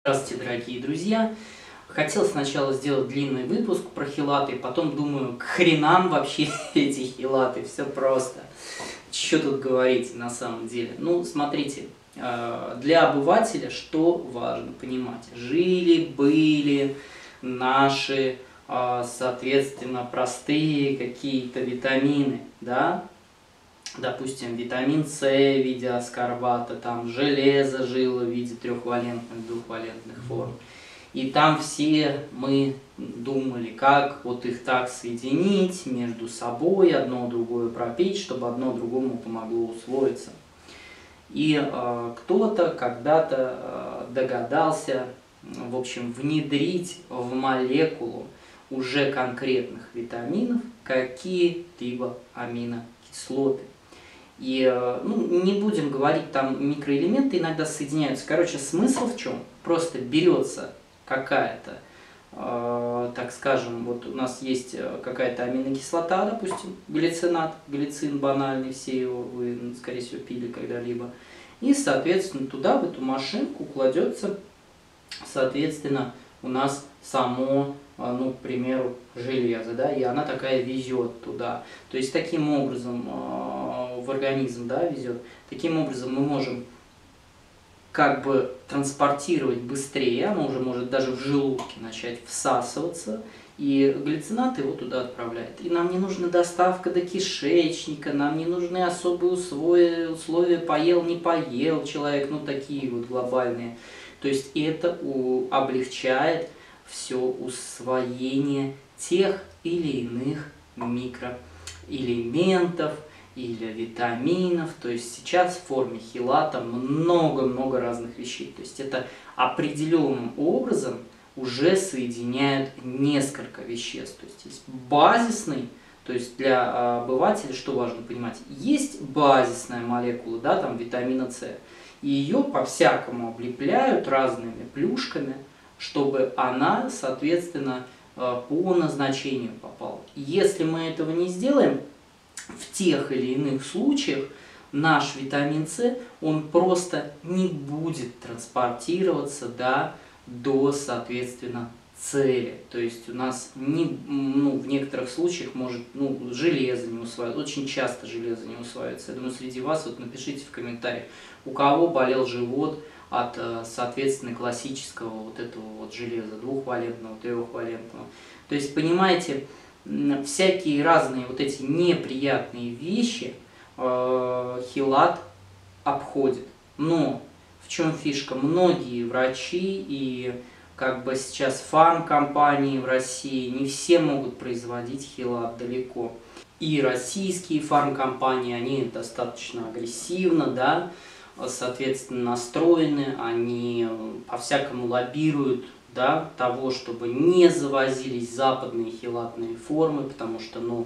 Здравствуйте, дорогие друзья! Хотел сначала сделать длинный выпуск про хелаты, потом думаю, к хренам вообще эти хелаты, все просто. Что тут говорить на самом деле? Ну, смотрите, для обывателя что важно понимать? Жили-были наши, соответственно, простые какие-то витамины, да? Допустим, витамин С в виде аскорбата, там железо жило в виде трехвалентных, двухвалентных форм. И там все мы думали, как вот их так соединить между собой, одно другое пропить, чтобы одно другому помогло усвоиться. И кто-то когда-то догадался, в общем, внедрить в молекулу уже конкретных витаминов какие-либо аминокислоты. И не будем говорить, там микроэлементы иногда соединяются. Короче, смысл в чем? Просто берется какая-то, так скажем, вот у нас есть какая-то аминокислота, допустим, глицинат, глицин банальный, все его вы, скорее всего, пили когда-либо. И, соответственно, туда, в эту машинку, кладется, соответственно, у нас само, ну, к примеру, железо, да, и она такая везет туда. То есть таким образом в организм, да, везет. Таким образом мы можем как бы транспортировать быстрее, оно уже может даже в желудке начать всасываться, и глицинат его туда отправляет. И нам не нужна доставка до кишечника, нам не нужны особые условия, поел, не поел человек, ну такие вот глобальные. То есть это облегчает все усвоение тех или иных микроэлементов или витаминов. То есть сейчас в форме хелата много-много разных вещей. То есть это определенным образом уже соединяют несколько веществ. То есть базисный, то есть для обывателя, что важно понимать, есть базисная молекула, да, там витамина С, и ее по-всякому облепляют разными плюшками, чтобы она, соответственно, по назначению попала. Если мы этого не сделаем, в тех или иных случаях наш витамин С, он просто не будет транспортироваться, да, до, соответственно, цели. То есть у нас в некоторых случаях может железо не усваивается, очень часто железо не усваивается. Я думаю, среди вас, вот напишите в комментариях, у кого болел живот от, соответственно, классического вот этого вот железа, двухвалентного, трехвалентного. То есть, понимаете, всякие разные вот эти неприятные вещи хелат обходит. Но в чем фишка? Многие врачи и как бы сейчас фармкомпании в России не все могут производить хелат далеко. И российские фармкомпании, они достаточно агрессивно, да, соответственно, настроены, они по-всякому лоббируют, да, того, чтобы не завозились западные хелатные формы, потому что,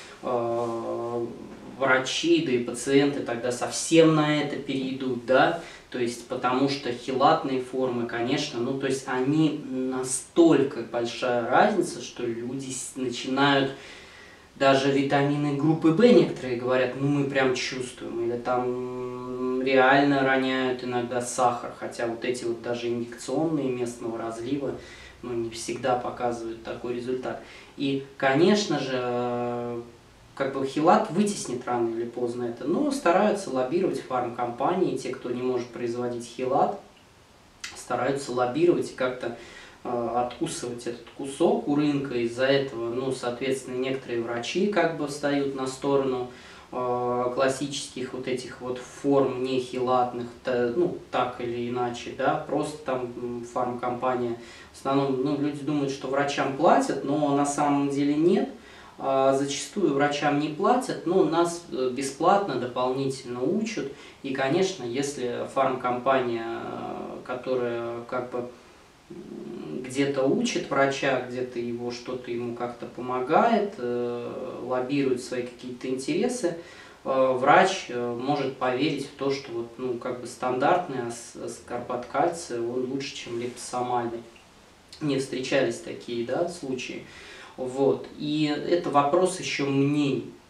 врачи, да и пациенты тогда совсем на это перейдут, да, то есть потому что хелатные формы, конечно, то есть они настолько большая разница, что люди начинают, даже витамины группы В некоторые говорят, мы прям чувствуем, или там реально роняют иногда сахар, хотя вот эти вот даже инъекционные местного разлива, не всегда показывают такой результат. И, конечно же, как бы хелат вытеснит рано или поздно это, но стараются лоббировать фармкомпании, те, кто не может производить хелат, стараются лоббировать и как-то откусывать этот кусок у рынка. Из-за этого, соответственно, некоторые врачи как бы встают на сторону классических вот этих вот форм нехелатных, так или иначе, да, просто там фармкомпания, в основном, люди думают, что врачам платят, но на самом деле нет. Зачастую врачам не платят, но нас бесплатно дополнительно учат. И, конечно, если фармкомпания, которая как бы где-то учит врача, где-то его что-то ему как-то помогает, лоббирует свои какие-то интересы, врач может поверить в то, что вот, как бы стандартный аскорбат кальция, он лучше, чем липосомальный. Не встречались такие, да, случаи. Вот. И это вопрос еще мнений.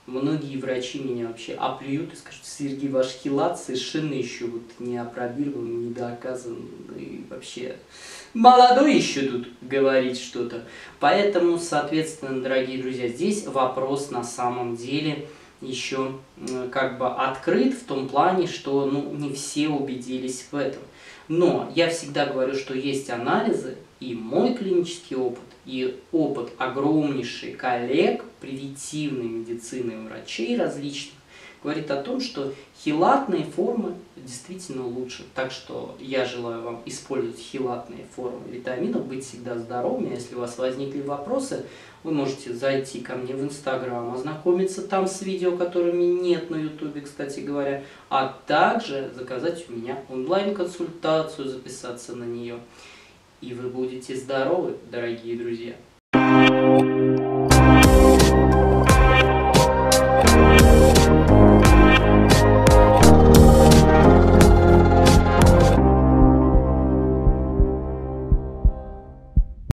Многие врачи меня вообще оплюют и скажут: Сергей, ваш хилат совершенно еще вот не опробирован, не доказан, и вообще молодой еще тут говорить что-то. Поэтому, соответственно, дорогие друзья, здесь вопрос на самом деле еще как бы открыт в том плане, что ну, не все убедились в этом. Но я всегда говорю, что есть анализы, и мой клинический опыт, и опыт огромнейший коллег превентивной медицины, врачей различных, говорит о том, что хелатные формы действительно лучше. Так что я желаю вам использовать хелатные формы витаминов, быть всегда здоровыми. Если у вас возникли вопросы, вы можете зайти ко мне в Инстаграм, ознакомиться там с видео, которыми нет на Ютубе, кстати говоря, а также заказать у меня онлайн-консультацию, записаться на нее. И вы будете здоровы, дорогие друзья.